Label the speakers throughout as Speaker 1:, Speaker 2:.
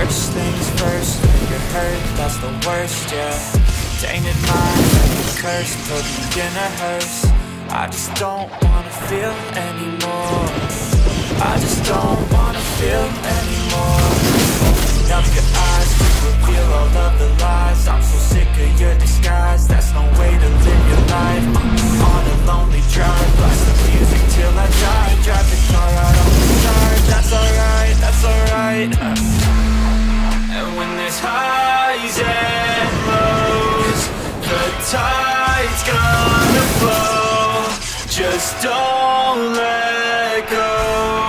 Speaker 1: First things first, when you're hurt, that's the worst, yeah. Tainted mind, like a curse, put me in a hearse. I just don't wanna feel anymore. I just don't wanna feel anymore. Open up your eyes to reveal all of the lies. I'm so sick of your disguise, that's no way to live your life. On a lonely drive, blast the music till I die. Drive the car out on the side, that's alright, that's alright. And when there's highs and lows, the tide's gonna flow. Just don't let go.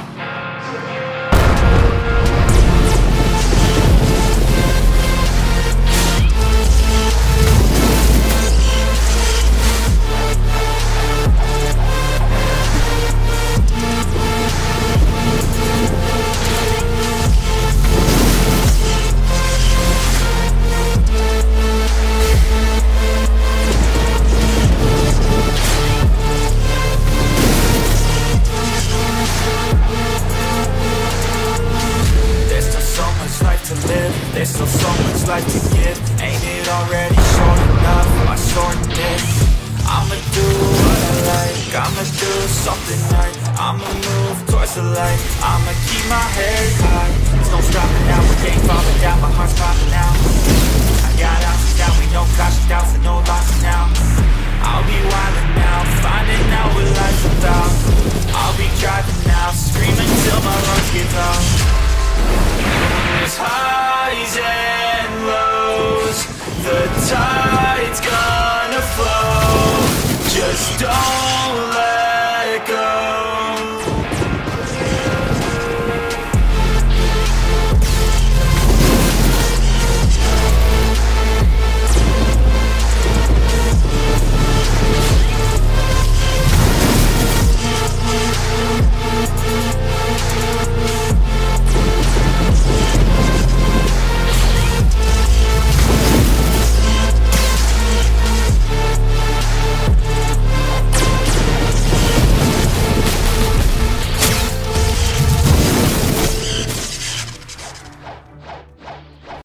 Speaker 1: There's still so much life to give. Ain't it already short enough? My short dick. I'ma do what I like, I'ma do something right, I'ma move towards the light, I'ma keep my head high. There's no stopping now, we ain't falling down, my heart's popping out. I got options now, we no caution doubts and no losses now. I'll be wildin' now, finding out what life's about. I'll be driving now, screaming till my lungs